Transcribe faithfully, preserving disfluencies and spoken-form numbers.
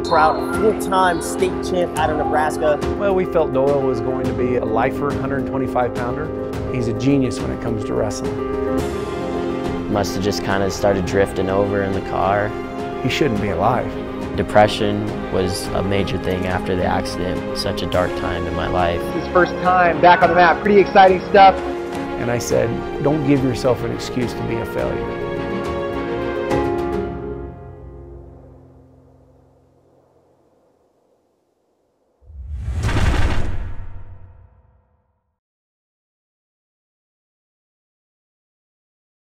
Trout, a full-time state champ out of Nebraska. Well, we felt Doyle was going to be a lifer, one hundred twenty-five pounder. He's a genius when it comes to wrestling. Must have just kind of started drifting over in the car. He shouldn't be alive. Depression was a major thing after the accident. Such a dark time in my life. His first time back on the map, pretty exciting stuff. And I said, don't give yourself an excuse to be a failure.